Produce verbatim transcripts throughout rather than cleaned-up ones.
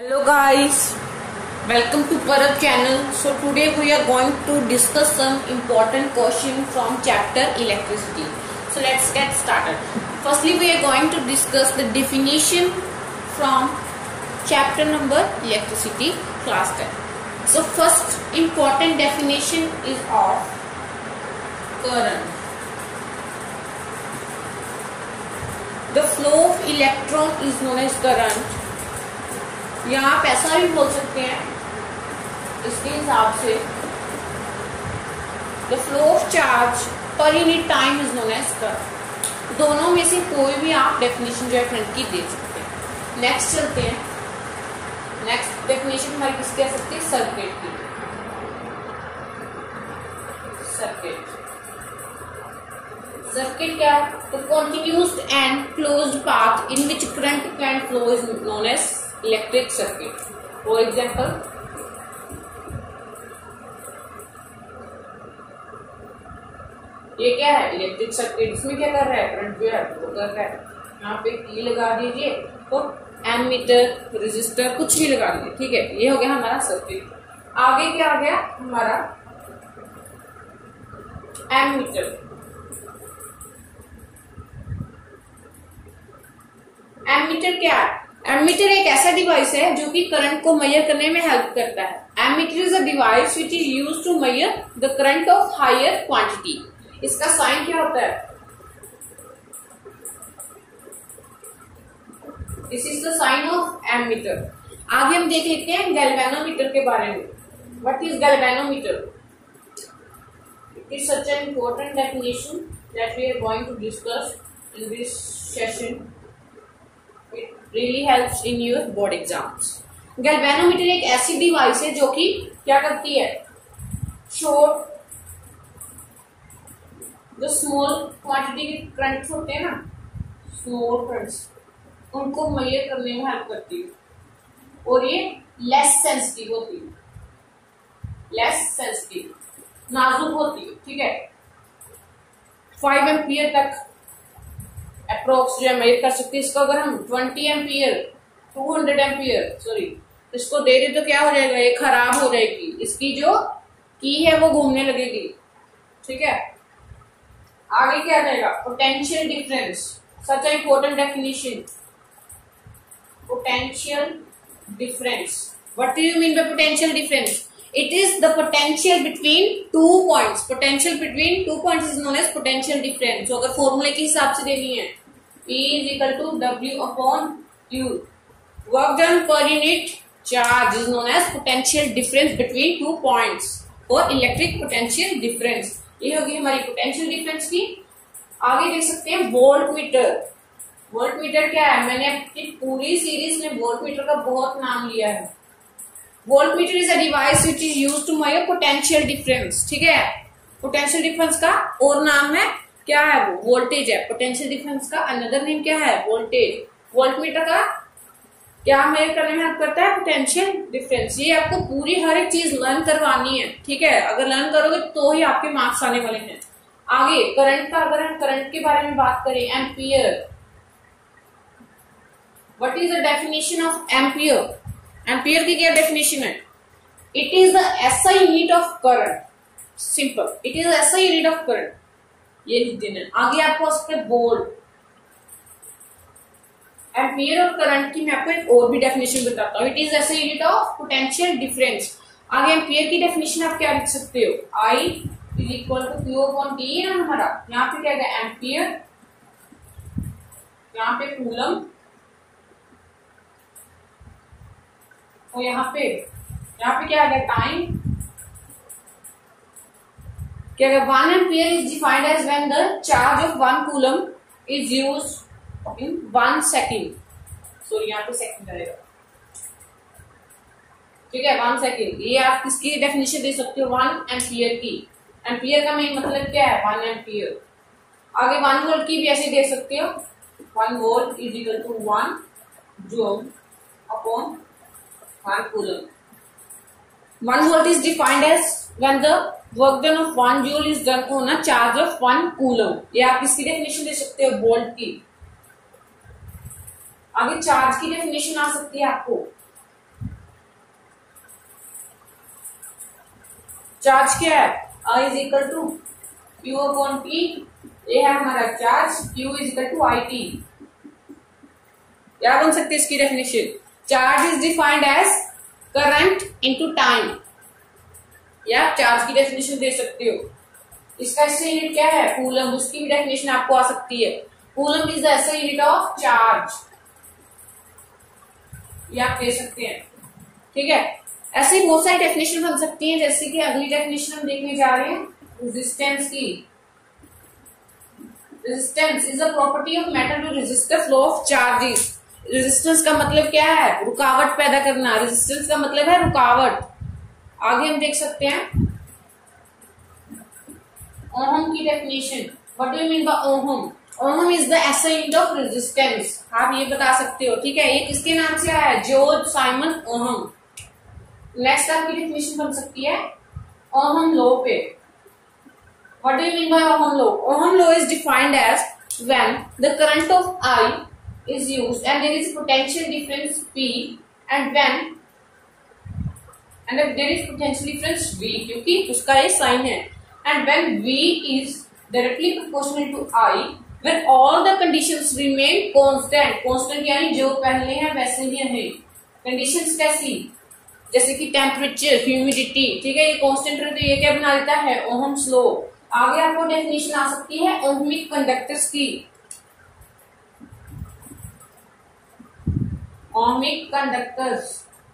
Hello guys, welcome to Parab channel. So today we are going to discuss some important question from chapter electricity. So let's get started. Firstly we are going to discuss the definition from chapter number electricity class ten. So first important definition is of current. The flow of electron is known as current. या आप ऐसा भी बोल सकते हैं इसके हिसाब से the flow of charge per unit time is known as current. दोनों में से कोई भी आप डेफिनेशन जो है करंट की दे सकते हैं। नेक्स्ट चलते हैं। नेक्स्ट डेफिनेशन हमारी किसकी आ सकती है? सर्किट की। सर्किट सर्किट क्या? The continuous and closed path in which current can flow is known as electric circuit. For example ये क्या है? Electric circuit. इसमें क्या कर रहा है? करंट जो है वो कर रहा है। यहाँ पे की लगा दीजिए और एमीटर, रेजिस्टर कुछ भी लगा दीजिए। ठीक है, ये हो गया हमारा सर्किट। आगे क्या आ गया हमारा? एमीटर। एमीटर क्या है? एमीटर एक ऐसा डिवाइस है जो कि करंट को मेजर करने में हेल्प करता है। Ammeter is a device which is used to measure the current of higher quantity. इसका साइन क्या होता है? This is the sign of ammeter. आगे हम देख लेते हैं गैल्वेनोमीटर के बारे में। What is galvanometer? It is such an important definition that we are going to discuss in this session. Really helps in your board exams. Galvanometer एक ऐसी डिवाइस है जो कि क्या करती है? शॉर्ट जो स्मॉल क्वांटिटी के करंट्स होते हैं ना, स्मॉल करंट्स, उनको मेजर करने में हेल्प करती है। और ये लेस सेंसिटिव होती है। लेस सेंसिटिव, नाजुक होती है। ठीक है, फाइव एम्पियर तक अप्रोक्स जो है मेजर कर सकते हैं। इसको अगर हम twenty ampere, two hundred ampere sorry इसको दे दे तो क्या हो जाएगा? ये खराब हो जाएगी। इसकी जो की है वो घूमने लगेगी। ठीक है, आगे क्या आ जाएगा? Potential difference. Such a important definition. Potential difference. What do you mean by potential difference? It is the potential between two points. Potential between two points is known as potential difference. So अगर फॉर्मूले के हिसाब से देनी है, P is equal to W upon Q. Work done per unit charge is known as potential difference between two points or electric potential difference. ये होगी हमारी potential difference की। आगे देख सकते हैं वोल्ट मीटर। वोल्ट मीटर क्या है? मैंने अपनी पूरी सीरीज में वोल्ट मीटर का बहुत नाम लिया है। Voltmeter is a device which is used to measure potential difference. ठीक है, पोटेंशियल डिफरेंस का और नाम है क्या है? वो वोल्टेज है। पोटेंशियल डिफरेंस का अनदर नेम क्या है? वोल्टेज। वोल्टमीटर का क्या मेजर करने में हेल्प करता है? Potential difference. ये आपको पूरी हर एक चीज लर्न करवानी है। ठीक है, अगर लर्न करोगे तो ही आपके मार्क्स आने वाले हैं। आगे करंट का, अगर हम करंट के बारे में बात करें, ampere. What is the definition of ampere? Ampere की क्या डेफिनेशन है? It is the SI unit of current. Simple, it is SI unit of current. ये लिख देना। आगे आपको उसके वोल्ट। एम्पियर और करंट की मैं आपको एक और भी डेफिनेशन बताता हूँ। It is SI unit of potential difference. आगे एम्पियर की डेफिनेशन आप क्या लिख सकते हो? I is equal to Q upon T है हमारा। यहाँ पे क्या है? एम्पियर, यहाँ पे कूलम, और यहाँ पे यहाँ पे क्या आ गया? टाइम। क्या है? One ampere is defined as when the charge of one coulomb is used in one second. Sorry यहाँ पे सेकेंड रहेगा। ठीक है, वन सेकेंड। ये आप किसकी डेफिनेशन दे सकते हो? वन एम्पियर की। एम्पियर का मेन मतलब क्या है? One ampere. आगे वन वोल्ट की भी ऐसे दे सकते हो। One volt is equal to one joule upon one coulomb. One volt is defined as when the work done of one joule is done on a charge of one coulomb. ये आप इसकी definition दे सकते हो volt की। आगे charge की definition आ सकती है आपको। चार्ज क्या है, I is equal to Q upon T, ये है हमारा charge, Q is equal to I T. क्या बन सकती है इसकी definition, charge is defined as current into time, या चार्ज की डेफिनेशन दे सकते हो। इसका ऐसे यूनिट क्या है, कूलम, उसकी भी डेफिनेशन आपको आ सकती है, coulomb is the SI unit of charge, ये आप दे सकते हैं। ठीक है, ऐसे ही बहुत सारी डेफिनेशन बन सकती हैं, जैसे कि अगली डेफिनेशन हम देखने जा रहे हैं रेजिस्टेंस की। Resistance is a property of metal to resist the flow of charges. Resistance का मतलब क्या है, रुकावट पैदा करना, रेजिस्टेंस का मतलब है रुकावट। आगे हम देख सकते हैं ओहम की definition, what do you mean by ohm, ohm is the SI unit of resistance, आप ये बता सकते हो। ठीक है, ये किसके नाम से आया है, जॉर्ज साइमन ओहम। नेक्स्ट आपकी डेफिनेशन बन सकती है ओहम लॉ पे, what do you mean by ohm law, ohm law is defined as when the current of I is used and there is potential difference P and when and if there is potential difference V, क्योंकि उसका ये sign है, and when V is directly proportional to I, when all the conditions remain constant, constant यानी जो पहले हैं वैसे ही रहे। conditions कैसी, जैसे कि टेम्परेचर, ह्यूमिडिटी, ठीक है, ये कांस्टेंट रहते, ये क्या बना देता है, ओहम्स लॉ। आगे आपको डेफिनेशन आ सकती है ओहमिक कंडक्टर्स की, ohmic conductors.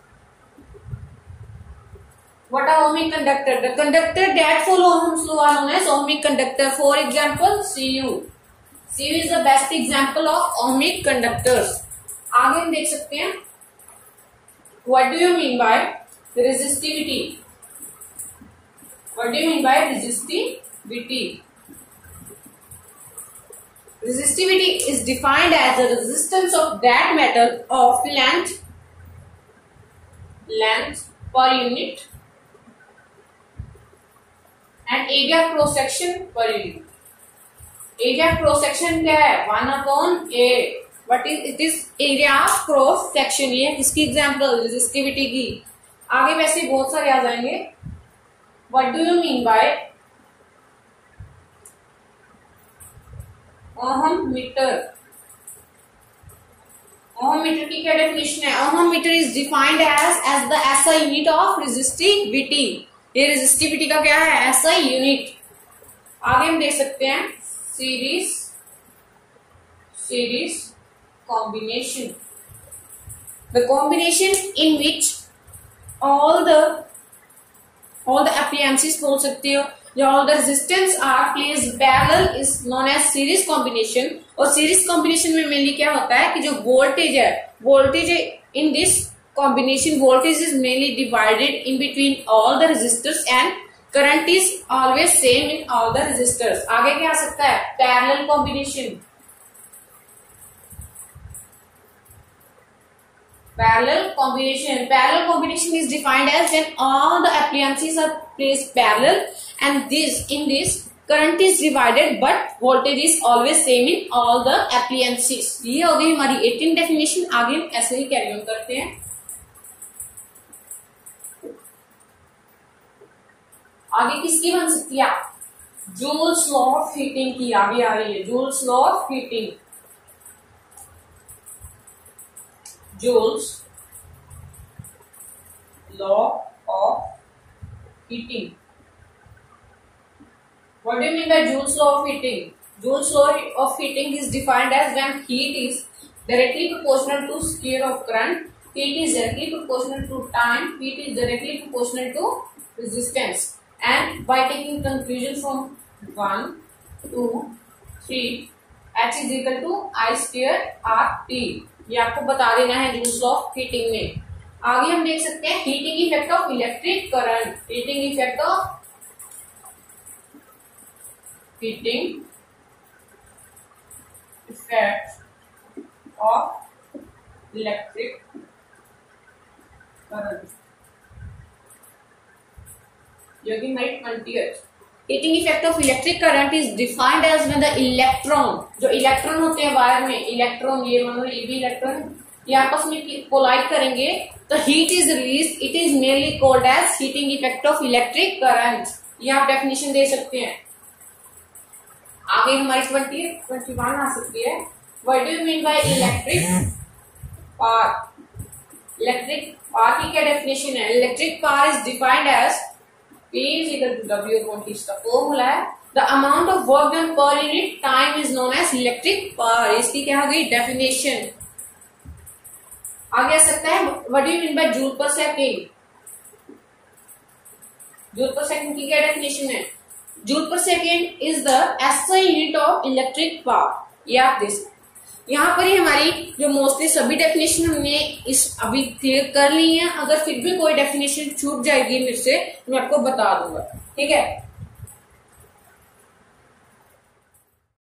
What are ohmic conductor? The conductor that follow Ohm's law are known as ohmic conductor. For example, C U. C U is the best example of ohmic conductors. आगे हम देख सकते हैं what do you mean by resistivity? What do you mean by resistivity? Resistivity is defined as the resistance of that metal of length length per unit and area cross section per unit. Area cross section क्या है, one upon a. What is it is area cross section, ये किसकी example, resistivity की। आगे वैसे बहुत सारे आ जाएंगे। What do you mean by ohm meter? Ohm meter की क्या डेफिनेशन है, ohm meter is defined as as the SI unit of resistivity. ये रेजिस्टिविटी का क्या है, एसआई यूनिट। आगे हम देख सकते हैं series series combination, the combination in which all the all the appliances बोल सकते हो, all the resistance are placed parallel is known as series combination। और series combination में mainly क्या होता है कि जो voltage है, voltage in this combination voltage is mainly divided in between all the resistors and current is always same in all the resistors। आगे क्या आ सकता है, parallel combination। Parallel combination, parallel combination is defined as when all the appliances are placed parallel and this in this current is divided but voltage is always same in all the appliances। ये हो गई हमारी eighteen definition. आगे हम ऐसे ही carry on करते हैं। आगे किसकी बन सकती है, जूल्स लॉ ऑफ हीटिंग की आगे आ रही है, Joule's law of heating. Joule's law of heating, what do you mean by Joule's law of heating? Joule's law of heating is defined as when heat is directly proportional to square of current, heat is directly proportional to time, heat is directly proportional to resistance, and by taking conclusion from one, two, three, H is equal to I square R T। ये आपको बता देना है Joule's law of heating में। आगे हम देख सकते हैं heating effect of electric current, heating effect of heating effect of electric current, जो कि हमारी twentieth. Heating effect of electric current is defined as when the electron, जो इलेक्ट्रॉन होते हैं वायर में, इलेक्ट्रॉन, ये मानो ये भी इलेक्ट्रॉन, ये आपस में कोलाइड करेंगे तो heat is release, it is mainly called as heating effect of electric current. ये आप डेफिनेशन दे सकते हैं। आगे हमारी ट्वेंटी ट्वेंटी वन आ सकती है। What do you mean by electric power. Electric power की क्या डेफिनेशन है? Electric power is defined as P is equal to W upon T इसका फॉर्मूला है। The amount of work done per unit time is known as electric power। इसकी क्या हो गई definition. आगे आ सकता है what do you mean by joule per second। joule per second की क्या डेफिनेशन है? joule per second is the S I unit of electric power। ये आप देख सकते हैं। यहाँ पर ही हमारी जो मोस्टली सभी डेफिनेशन हमने इस अभी क्लियर कर ली है। अगर फिर भी कोई डेफिनेशन छूट जाएगी मेरे से मैं आपको बता दूंगा, ठीक है।